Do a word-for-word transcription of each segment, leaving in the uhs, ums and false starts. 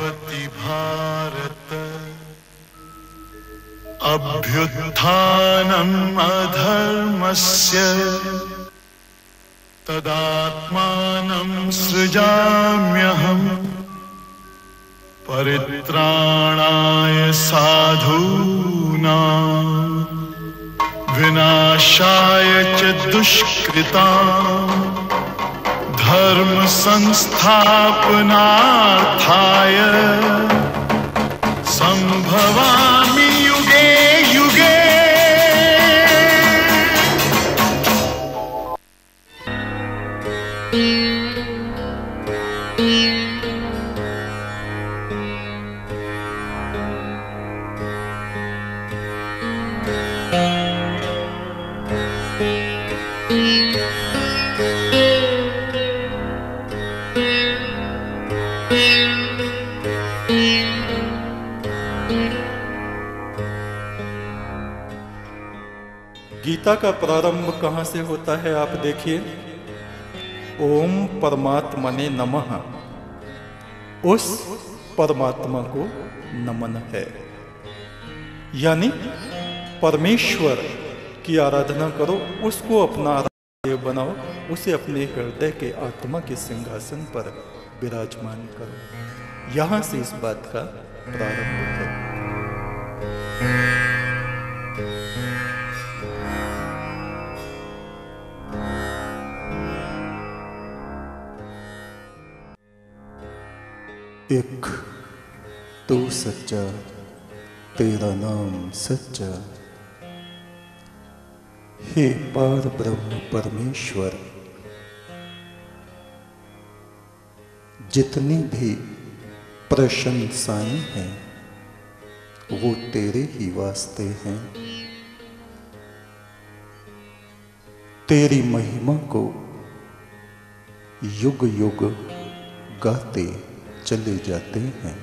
भवति भारत अभ्युत्थानम् अधर्मस्य तदात्मानं सृजाम्यहम् परित्राणाय साधूनां विनाशाय च दुष्कृतां धर्म संस्थापनार्थाय संभवामि युगे युगे। गीता का प्रारंभ कहाँ से होता है आप देखिए, ओम परमात्मने नमः, उस परमात्मा को नमन है। यानी परमेश्वर की आराधना करो, उसको अपना आराध्य बनाओ, उसे अपने हृदय के आत्मा के सिंहासन पर विराजमान करो। यहां से इस बात का प्रारंभ है। एक तू सच्चा, तेरा नाम सच्चा, हे पार ब्रह्म परमेश्वर, जितनी भी प्रशंसाएं हैं वो तेरे ही वास्ते हैं। तेरी महिमा को युग युग गाते चले जाते हैं।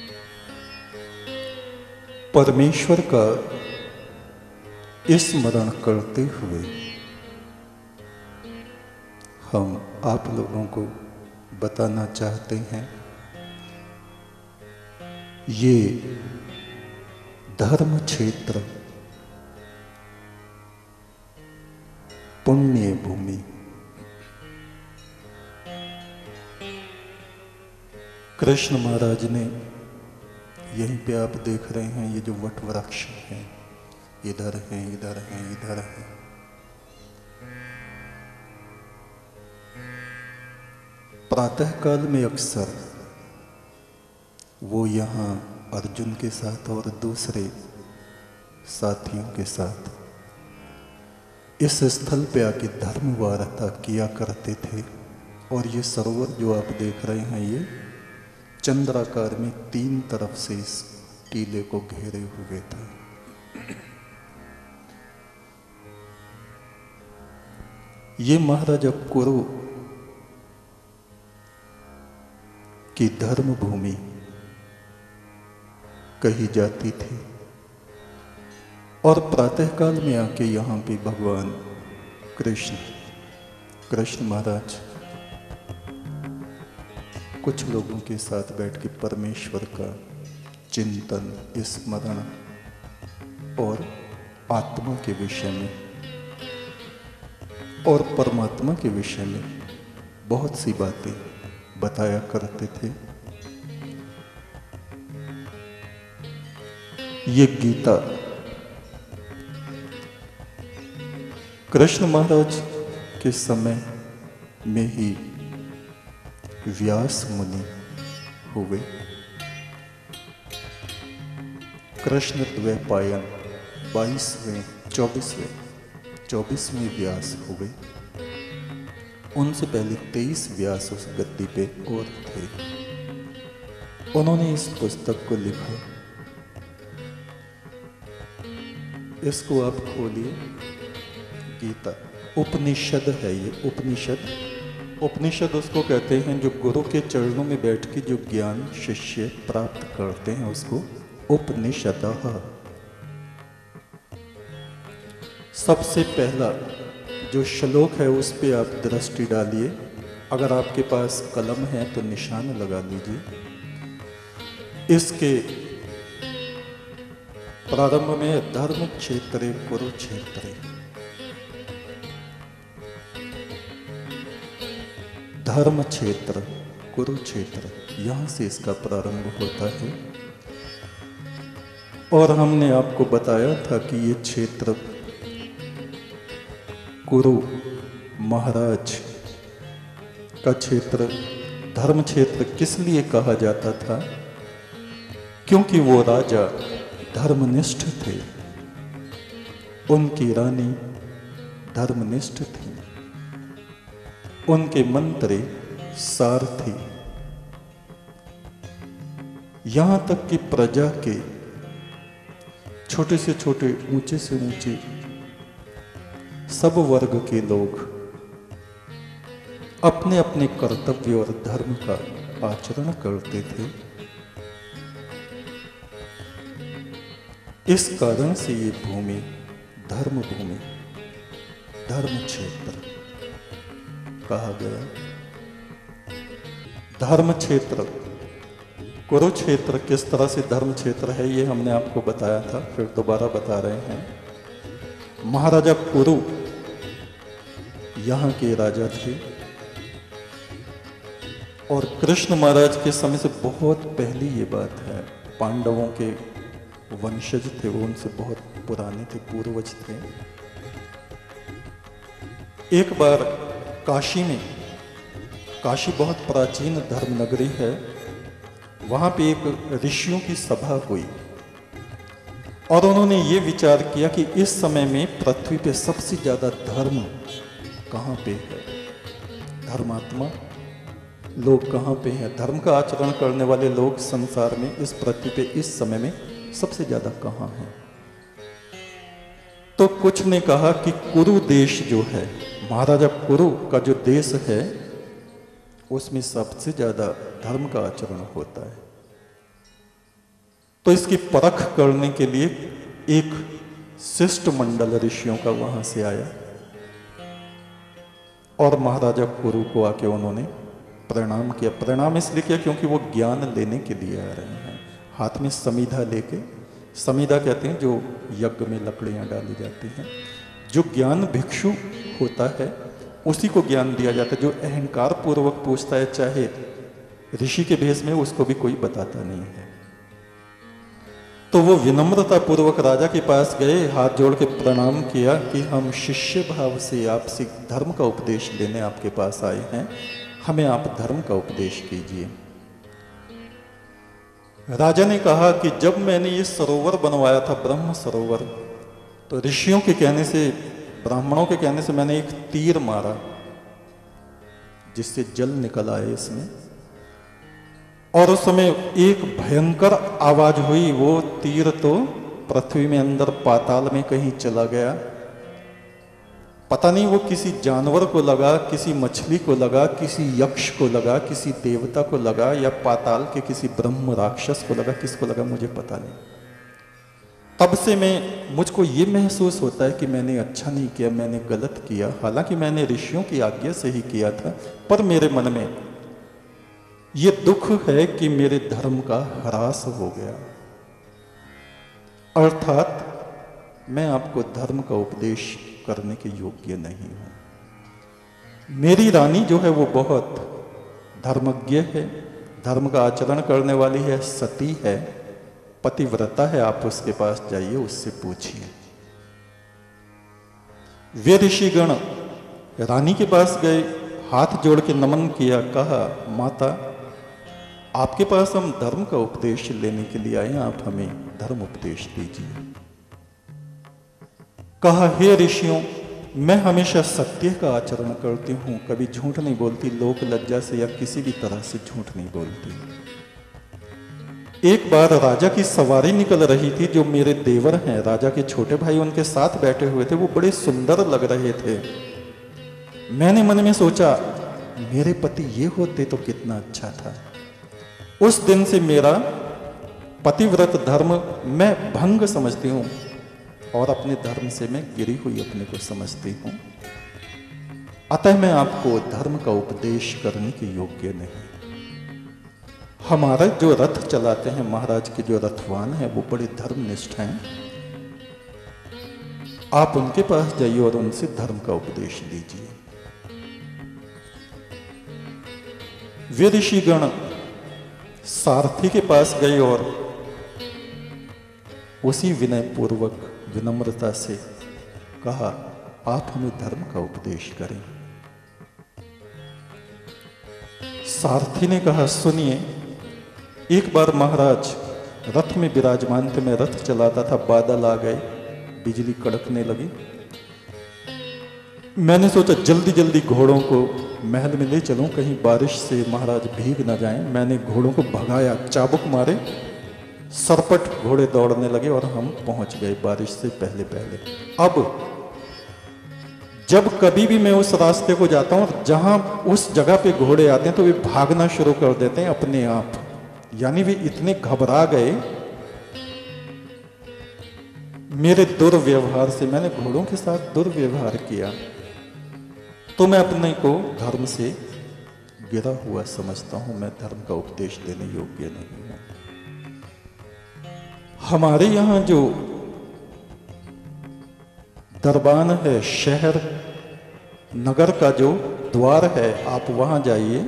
परमेश्वर का स्मरण करते हुए हम आप लोगों को बताना चाहते हैं, ये धर्म क्षेत्र पुण्य भूमि, कृष्ण महाराज ने यहीं पे आप देख रहे हैं, ये जो वट वृक्ष हैं, इधर हैं, इधर हैं, इधर हैं, प्रातः काल में अक्सर वो यहाँ अर्जुन के साथ और दूसरे साथियों के साथ इस स्थल पे आके धर्म वार्ता किया करते थे। और ये सरोवर जो आप देख रहे हैं, ये चंद्राकार में तीन तरफ से इस टीले को घेरे हुए थे। ये महाराजा कुरु की धर्म भूमि कही जाती थी। और प्रातःकाल में आके यहाँ पे भगवान कृष्ण कृष्ण महाराज कुछ लोगों के साथ बैठ के परमेश्वर का चिंतन, स्मरण और आत्मा के विषय में और परमात्मा के विषय में बहुत सी बातें बताया करते थे। ये गीता कृष्ण महाराज के समय में ही व्यास मुनि हुए। कृष्ण द्वैपायन बाईसवें चौबीसवें चौबीसवें व्यास हुए। उनसे पहले तेईस व्यास उस गद्दी पे और थे। उन्होंने इस पुस्तक को लिखा। इसको आप खोलिए, गीता उपनिषद है। ये उपनिषद उपनिषद उसको कहते हैं जो गुरु के चरणों में बैठ के जो ज्ञान शिष्य प्राप्त करते हैं, उसको उपनिषदः। सबसे पहला जो श्लोक है उस पे आप दृष्टि डालिए। अगर आपके पास कलम है तो निशान लगा लीजिए। इसके प्रारंभ में धर्म क्षेत्रे कुरुक्षेत्रे, धर्म क्षेत्र कुरुक्षेत्र, यहां से इसका प्रारंभ होता है। और हमने आपको बताया था कि ये क्षेत्र कुरु महाराज का क्षेत्र, धर्म क्षेत्र किस लिए कहा जाता था? क्योंकि वो राजा धर्मनिष्ठ थे, उनकी रानी धर्मनिष्ठ थी, उनके मंत्री सारथी, यहां तक कि प्रजा के छोटे से छोटे, ऊंचे से ऊंचे सब वर्ग के लोग अपने अपने कर्तव्य और धर्म का आचरण करते थे। इस कारण से ये भूमि धर्म भूमि, धर्म क्षेत्र कहा गया। धर्म क्षेत्र कुरुक्षेत्र किस तरह से धर्म क्षेत्र है ये हमने आपको बताया था, फिर दोबारा बता रहे हैं। महाराजा कुरु यहाँ के राजा थे और कृष्ण महाराज के समय से बहुत पहले ये बात है। पांडवों के वंशज थे, वो उनसे बहुत पुराने थे, पूर्वज थे। एक बार काशी में, काशी बहुत प्राचीन धर्म नगरी है, वहां पे एक ऋषियों की सभा हुई और उन्होंने ये विचार किया कि इस समय में पृथ्वी पे सबसे ज्यादा धर्म कहां पे है, धर्मात्मा लोग कहां पे हैं, धर्म का आचरण करने वाले लोग संसार में इस पृथ्वी पे इस समय में सबसे ज्यादा कहां हैं। तो कुछ ने कहा कि कुरु देश जो है, महाराजा कुरु का जो देश है, उसमें सबसे ज्यादा धर्म का आचरण होता है। तो इसकी परख करने के लिए एक शिष्ट मंडल ऋषियों का वहां से आया और महाराजा कुरु को आके उन्होंने प्रणाम किया। प्रणाम इसलिए किया क्योंकि वो ज्ञान लेने के लिए आ रहे हैं, हाथ में समीधा लेके। समीधा कहते हैं जो यज्ञ में लकड़ियां डाली जाती हैं। जो ज्ञान भिक्षु होता है उसी को ज्ञान दिया जाता है। जो अहंकार पूर्वक पूछता है, चाहे ऋषि के भेष में, उसको भी कोई बताता नहीं है। तो वो विनम्रता पूर्वक राजा के पास गए, हाथ जोड़ के प्रणाम किया कि हम शिष्य भाव से आपसे धर्म का उपदेश लेने आपके पास आए हैं, हमें आप धर्म का उपदेश कीजिए। राजा ने कहा कि जब मैंने ये सरोवर बनवाया था, ब्रह्म सरोवर, तो ऋषियों के कहने से, ब्राह्मणों के कहने से मैंने एक तीर मारा जिससे जल निकल आए इसमें, और उस समय एक भयंकर आवाज हुई। वो तीर तो पृथ्वी में अंदर पाताल में कहीं चला गया, पता नहीं वो किसी जानवर को लगा, किसी मछली को लगा, किसी यक्ष को लगा, किसी देवता को लगा, या पाताल के किसी ब्रह्म राक्षस को लगा, किसको लगा मुझे पता नहीं। तब से मैं, मुझको ये महसूस होता है कि मैंने अच्छा नहीं किया, मैंने गलत किया। हालांकि मैंने ऋषियों की आज्ञा से ही किया था, पर मेरे मन में ये दुख है कि मेरे धर्म का ह्रास हो गया। अर्थात मैं आपको धर्म का उपदेश करने के योग्य नहीं हूं। मेरी रानी जो है वो बहुत धर्मज्ञ है, धर्म का आचरण करने वाली है, सती है, पतिव्रता है। आप उसके पास जाइए, उससे पूछिए। वे ऋषिगण रानी के पास गए, हाथ जोड़ के नमन किया, कहा माता आपके पास हम धर्म का उपदेश लेने के लिए आए, आप हमें धर्म उपदेश दीजिए। कहा हे ऋषियों, मैं हमेशा सत्य का आचरण करती हूं, कभी झूठ नहीं बोलती, लोक लज्जा से या किसी भी तरह से झूठ नहीं बोलती। एक बार राजा की सवारी निकल रही थी, जो मेरे देवर हैं, राजा के छोटे भाई उनके साथ बैठे हुए थे, वो बड़े सुंदर लग रहे थे। मैंने मन में सोचा मेरे पति ये होते तो कितना अच्छा था। उस दिन से मेरा पतिव्रत धर्म मैं भंग समझती हूं और अपने धर्म से मैं गिरी हुई अपने को समझती हूं। अतः मैं आपको धर्म का उपदेश करने के योग्य नहीं। हमारा जो रथ चलाते हैं, महाराज के जो रथवान हैं, वो बड़े धर्मनिष्ठ हैं। आप उनके पास जाइए और उनसे धर्म का उपदेश लीजिए। वे ऋषिगण सारथी के पास गए और उसी विनय पूर्वक विनम्रता से कहा, आप हमें धर्म का उपदेश करें। सारथी ने कहा, सुनिए, एक बार महाराज रथ में विराजमान थे, मैं रथ चलाता था, बादल आ गए, बिजली कड़कने लगी। मैंने सोचा जल्दी जल्दी घोड़ों को महल में ले चलूं, कहीं बारिश से महाराज भीग न जाएं। मैंने घोड़ों को भगाया, चाबुक मारे, सरपट घोड़े दौड़ने लगे और हम पहुंच गए बारिश से पहले पहले। अब जब कभी भी मैं उस रास्ते को जाता हूं, जहां उस जगह पे घोड़े आते हैं, तो वे भागना शुरू कर देते हैं अपने आप। यानी वे इतने घबरा गए मेरे दुर्व्यवहार से, मैंने घोड़ों के साथ दुर्व्यवहार किया, तो मैं अपने को धर्म से गिरा हुआ समझता हूं, मैं धर्म का उपदेश देने योग्य नहीं हूं। हमारे यहां जो दरबान है, शहर नगर का जो द्वार है, आप वहां जाइए,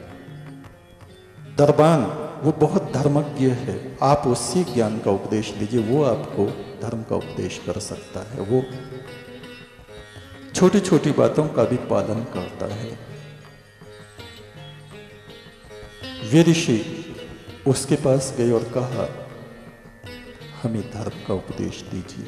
दरबान वो बहुत धर्मज्ञ है, आप उससे ज्ञान का उपदेश लीजिए, वो आपको धर्म का उपदेश कर सकता है। वो छोटी छोटी बातों का भी पालन करता है। वे ऋषि उसके पास गए और कहा, हमें धर्म का उपदेश दीजिए।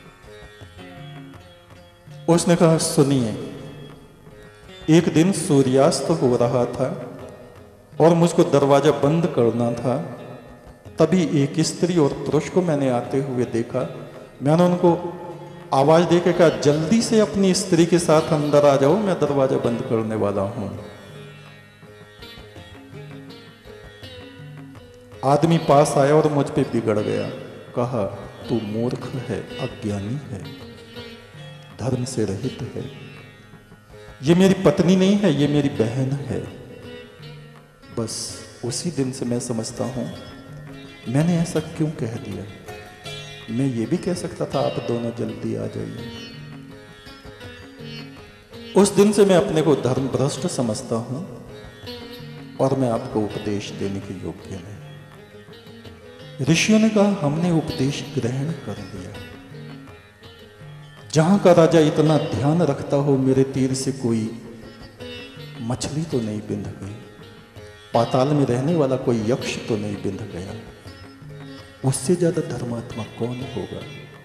उसने कहा, सुनिए, एक दिन सूर्यास्त हो रहा था और मुझको दरवाजा बंद करना था, तभी एक स्त्री और पुरुष को मैंने आते हुए देखा। मैंने उनको आवाज देकर कहा, जल्दी से अपनी स्त्री के साथ अंदर आ जाओ, मैं दरवाजा बंद करने वाला हूं। आदमी पास आया और मुझ पे बिगड़ गया, कहा, तू मूर्ख है, अज्ञानी है, धर्म से रहित है, ये मेरी पत्नी नहीं है, ये मेरी बहन है। बस उसी दिन से मैं समझता हूं, मैंने ऐसा क्यों कह दिया। मैं ये भी कह सकता था, आप दोनों जल्दी आ जाइए। उस दिन से मैं अपने को धर्म भ्रष्ट समझता हूं और मैं आपको उपदेश देने के योग्य नहीं। ऋषियों ने कहा, हमने उपदेश ग्रहण कर लिया। जहां का राजा इतना ध्यान रखता हो, मेरे तीर से कोई मछली तो नहीं बिंध गई, पाताल में रहने वाला कोई यक्ष तो नहीं बिंध गया, उससे ज्यादा धर्मात्मा कौन होगा।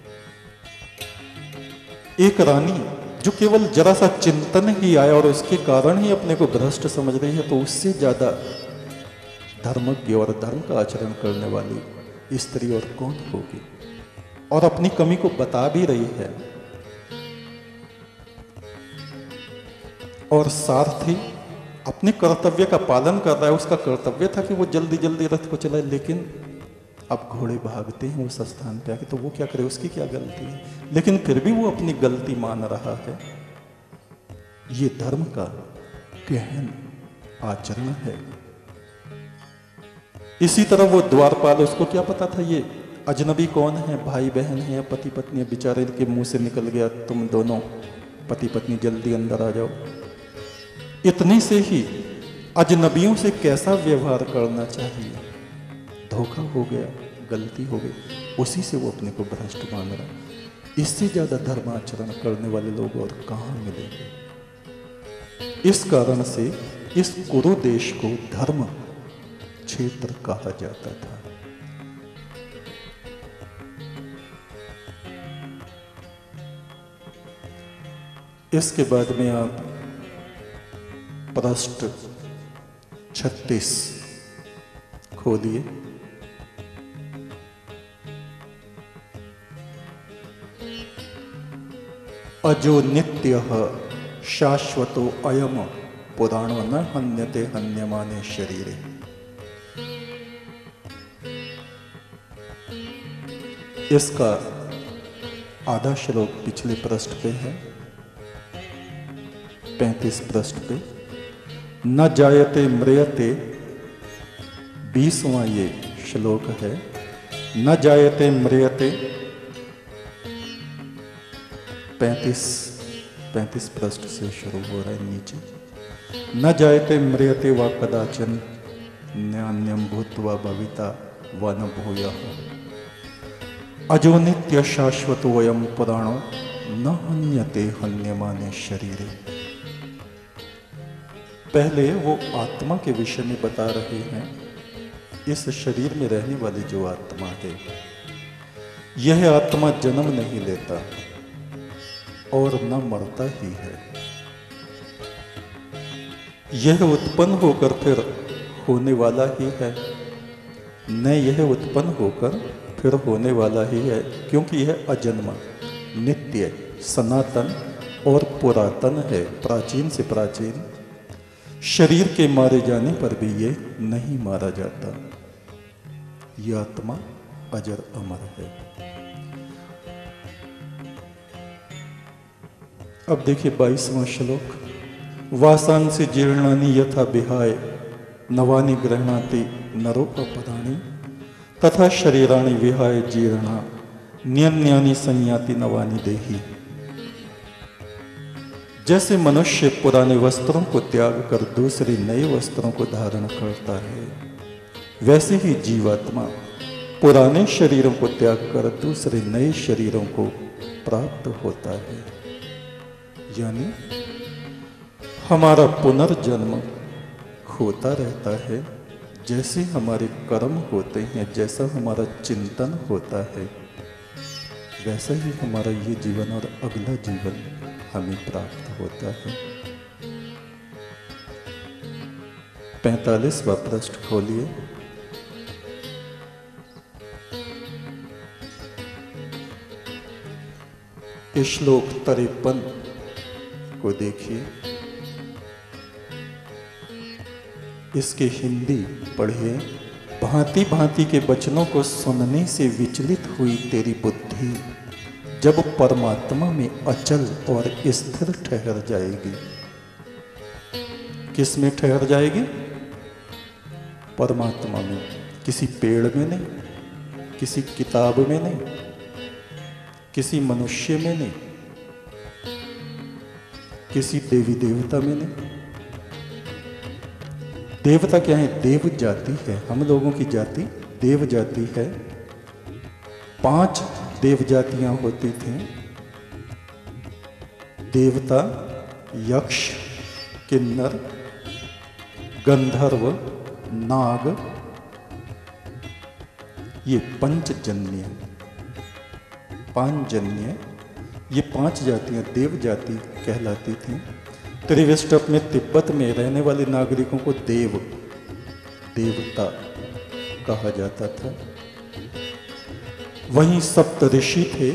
एक रानी जो केवल जरा सा चिंतन ही आया और उसके कारण ही अपने को भ्रष्ट समझ रही है, तो उससे ज्यादा धर्मज्ञ और धर्म का आचरण करने वाली स्त्री और कौन होगी। और अपनी कमी को बता भी रही है। और सारथी अपने कर्तव्य का पालन कर रहा है। उसका कर्तव्य था कि वो जल्दी जल्दी रथ को चलाए, लेकिन अब घोड़े भागते हैं उस स्थान पे आके, तो वो क्या करे, उसकी क्या गलती है। लेकिन फिर भी वो अपनी गलती मान रहा है। ये धर्म का गहन आचरण है। इसी तरह वो द्वारपाल, उसको क्या पता था ये अजनबी कौन है, भाई बहन है या पति पत्नी। बेचारे के मुंह से निकल गया, तुम दोनों पति पत्नी जल्दी अंदर आ जाओ। इतने से ही अजनबियों से कैसा व्यवहार करना चाहिए, धोखा हो गया, गलती हो गई, उसी से वो अपने को भ्रष्ट मान रहा। इससे ज्यादा धर्माचरण करने वाले लोग और कहां मिलेंगे। इस कारण से इस कुरु देश को धर्म क्षेत्र कहा जाता था। इसके बाद में आप पृष्ठ छत्तीस खोलिए। अजो नित्य शाश्वतो अयम पुराणो न हन्यते हन्यमाने शरीरे। इसका आधा श्लोक पिछले पृष्ठ पे है, पैंतीस पृष्ठ पे। न जायते म्रियते बीसवां ये श्लोक है। न जायते म्रियते, पैंतीस पैंतीस पृष्ठ से शुरू हो रहा है नीचे। न जायते म्रियते व कदाचन न्यान्यम भूत्वा भविता व न भूयः अजो नित्य शाश्वत वयम पुराणो न हन्यते हन्यमाने शरीरे। पहले वो आत्मा के विषय में बता रहे हैं। इस शरीर में रहने वाली जो आत्मा है, यह आत्मा जन्म नहीं लेता और न मरता ही है। यह उत्पन्न होकर फिर होने वाला ही है, न यह उत्पन्न होकर फिर होने वाला ही है, क्योंकि यह अजन्मा, नित्य, सनातन और पुरातन है, प्राचीन से प्राचीन। शरीर के मारे जाने पर भी ये नहीं मारा जाता। यह आत्मा अजर अमर है। अब देखिए बाईसवां श्लोक। वासांसि जीर्णानि यथा विहाय नवानि गृह्णाति नरोपपदानि तथा शरीराणि विहाय जीर्णा न्यन्यानि संयाति नवानि देहि। जैसे मनुष्य पुराने वस्त्रों को त्याग कर दूसरे नए वस्त्रों को धारण करता है, वैसे ही जीवात्मा पुराने शरीरों को त्याग कर दूसरे नए शरीरों को प्राप्त होता है। यानी हमारा पुनर्जन्म होता रहता है। जैसे हमारे कर्म होते हैं, जैसा हमारा चिंतन होता है, वैसा ही हमारा ये जीवन और अगला जीवन हमें प्राप्त होता है। पैंतालीसवां पृष्ठ खोलिए। श्लोक तिरपन को देखिए। इसके हिंदी पढ़िए। भांति भांति के वचनों को सुनने से विचलित हुई तेरी बुद्धि जब परमात्मा में अचल और स्थिर ठहर जाएगी। किस में ठहर जाएगी? परमात्मा में। किसी पेड़ में नहीं, किसी किताब में नहीं, किसी मनुष्य में नहीं, किसी देवी देवता में नहीं। देवता क्या है? देव जाति है। हम लोगों की जाति देव जाति है। पांच देव जातियां होती थी। देवता, यक्ष, किन्नर, गंधर्व, नाग, ये पंचजन्य, पांचजन्य, ये पांच जातियां देव जाति कहलाती थी। त्रिविष्टप में तिब्बत में रहने वाले नागरिकों को देव, देवता कहा जाता था। वहीं सप्त ऋषि थे।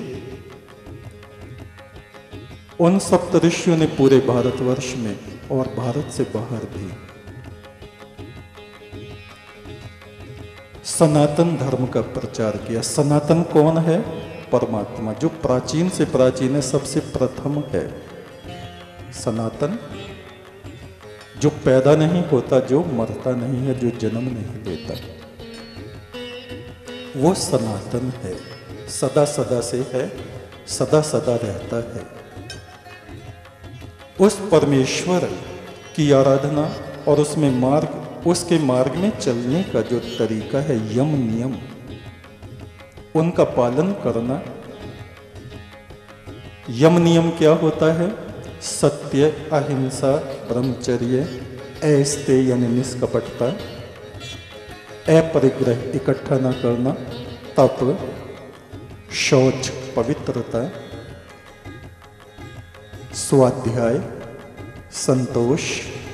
उन सप्त ऋषियों ने पूरे भारतवर्ष में और भारत से बाहर भी सनातन धर्म का प्रचार किया। सनातन कौन है? परमात्मा, जो प्राचीन से प्राचीन है, सबसे प्रथम है। सनातन जो पैदा नहीं होता, जो मरता नहीं है, जो जन्म नहीं लेता, वो सनातन है। सदा सदा से है, सदा सदा रहता है। उस परमेश्वर की आराधना और उसमें मार्ग, उसके मार्ग में चलने का जो तरीका है, यम नियम, उनका पालन करना। यम नियम क्या होता है? सत्य, अहिंसा, ब्रह्मचर्य, ऐस्ते यानी निष्कपटता, अपरिग्रह इकट्ठा न करना, तप, शौच पवित्रता, स्वाध्याय संतोष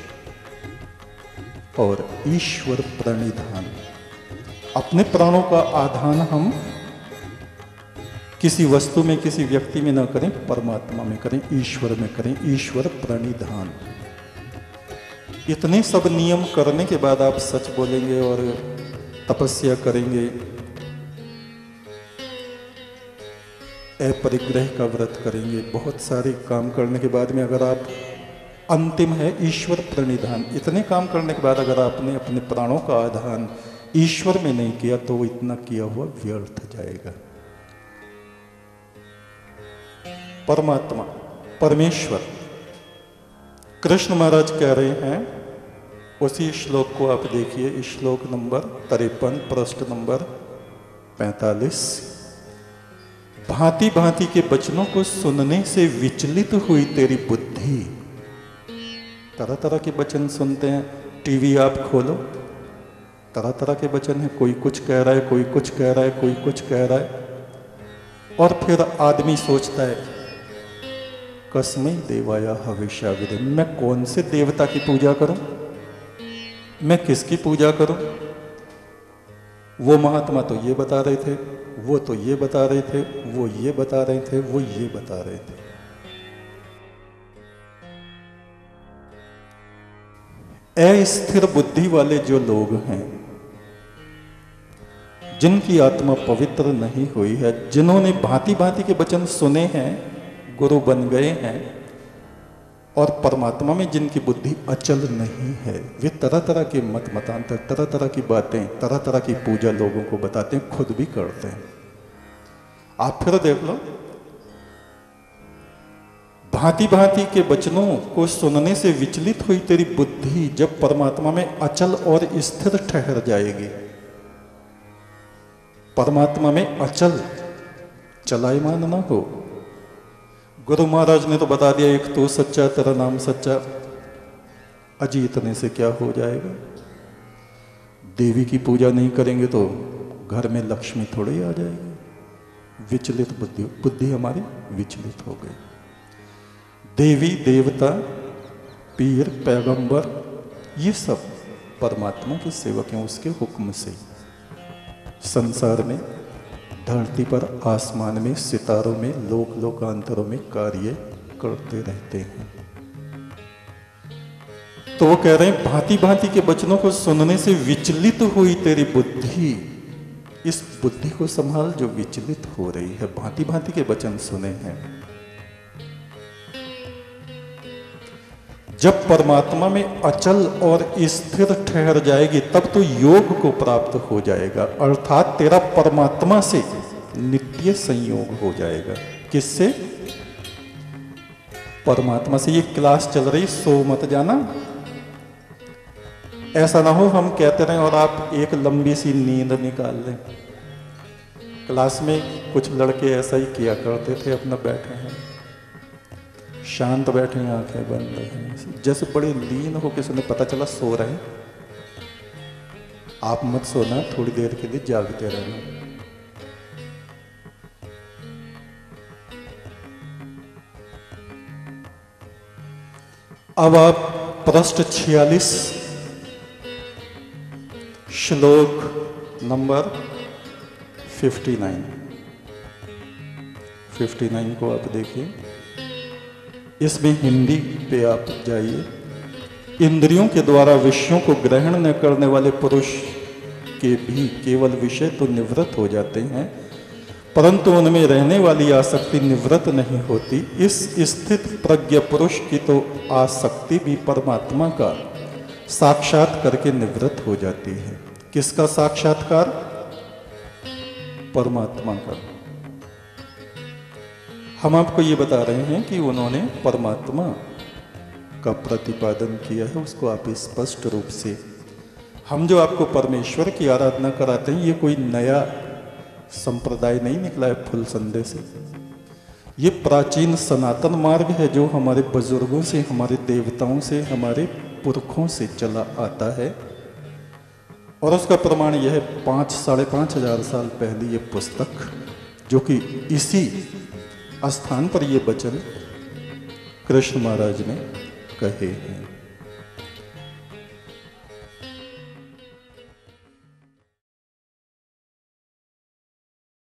और ईश्वर प्रणिधान। अपने प्राणों का आधान हम किसी वस्तु में, किसी व्यक्ति में ना करें, परमात्मा में करें, ईश्वर में करें। ईश्वर प्रणिधान। इतने सब नियम करने के बाद आप सच बोलेंगे और तपस्या करेंगे, अपरिग्रह का व्रत करेंगे, बहुत सारे काम करने के बाद में अगर आप, अंतिम है ईश्वर प्रणिधान, इतने काम करने के बाद अगर आपने अपने प्राणों का आधान ईश्वर में नहीं किया तो वो इतना किया हुआ व्यर्थ जाएगा। परमात्मा, परमेश्वर, कृष्ण महाराज कह रहे हैं, उसी श्लोक को आप देखिए, श्लोक नंबर तिरपन, पृष्ठ नंबर पैंतालीस। भांति भांति के वचनों को सुनने से विचलित हुई तेरी बुद्धि। तरह तरह के वचन सुनते हैं, टीवी आप खोलो, तरह तरह के वचन है, कोई कुछ कह रहा है, कोई कुछ कह रहा है, कोई कुछ कह रहा है, और फिर आदमी सोचता है कस्मै देवाया हविष्या विधि, मैं कौन से देवता की पूजा करूं, मैं किसकी पूजा करूं? वो महात्मा तो ये बता रहे थे, वो तो ये बता रहे थे, वो ये बता रहे थे, वो ये बता रहे थे। अस्थिर बुद्धि वाले जो लोग हैं, जिनकी आत्मा पवित्र नहीं हुई है, जिन्होंने भांति भांति के वचन सुने हैं, गुरु बन गए हैं, और परमात्मा में जिनकी बुद्धि अचल नहीं है, वे तरह तरह के मत मतांतर, तरह तरह की बातें, तरह तरह की पूजा लोगों को बताते हैं, खुद भी करते हैं। आप फिर देख लो, भांति भांति के वचनों को सुनने से विचलित हुई तेरी बुद्धि जब परमात्मा में अचल और स्थिर ठहर जाएगी, परमात्मा में अचल चलायमान ना हो। गुरु महाराज ने तो बता दिया, एक तो सच्चा, तेरा नाम सच्चा, अजी इतने से क्या हो जाएगा। देवी की पूजा नहीं करेंगे तो घर में लक्ष्मी थोड़ी आ जाएगी। विचलित बुद्धि, बुद्धि हमारी विचलित हो गई। देवी देवता, पीर, पैगंबर, ये सब परमात्मा के सेवक हैं, उसके हुक्म से संसार में, धरती पर, आसमान में, सितारों में, लोक लोकांतरों में कार्य करते रहते हैं। तो वो कह रहे हैं, भांति भांति के वचनों को सुनने से विचलित हुई तेरी बुद्धि। इस बुद्धि को संभाल जो विचलित हो रही है, भांति भांति के वचन सुने हैं। जब परमात्मा में अचल और स्थिर ठहर जाएगी, तब तो योग को प्राप्त हो जाएगा, अर्थात तेरा परमात्मा से नित्य संयोग हो जाएगा। किससे? परमात्मा से। ये क्लास चल रही, सो मत जाना। ऐसा ना हो हम कहते रहें और आप एक लंबी सी नींद निकाल लें। क्लास में कुछ लड़के ऐसा ही किया करते थे, अपना बैठे हैं, शांत बैठे हैं, आंखें बंद हैं, जैसे बड़े लीन हो किसी ने पता चला सो रहे हैं। आप मत सोना, थोड़ी देर के लिए जागते रहना। अब आप पृष्ठ छियालीस श्लोक number fifty nine fifty nine को आप देखिए। इसमें हिंदी पे आप जाइए। इंद्रियों के द्वारा विषयों को ग्रहण न करने वाले पुरुष के भी केवल विषय तो निवृत्त हो जाते हैं, परंतु उनमें रहने वाली आसक्ति निवृत्त नहीं होती। इस स्थित प्रज्ञ पुरुष की तो आसक्ति भी परमात्मा का साक्षात करके निवृत्त हो जाती है। किसका साक्षात्कार? परमात्मा का। हम आपको ये बता रहे हैं कि उन्होंने परमात्मा का प्रतिपादन किया है, उसको आप स्पष्ट रूप से। हम जो आपको परमेश्वर की आराधना कराते हैं, ये कोई नया संप्रदाय नहीं निकला है फुल संदेश से। ये प्राचीन सनातन मार्ग है जो हमारे बुजुर्गों से, हमारे देवताओं से, हमारे पुरखों से चला आता है। और उसका प्रमाण यह है, पाँच साढ़े पाँच हजार साल पहले ये पुस्तक, जो कि इसी स्थान पर ये वचन कृष्ण महाराज ने कहे हैं।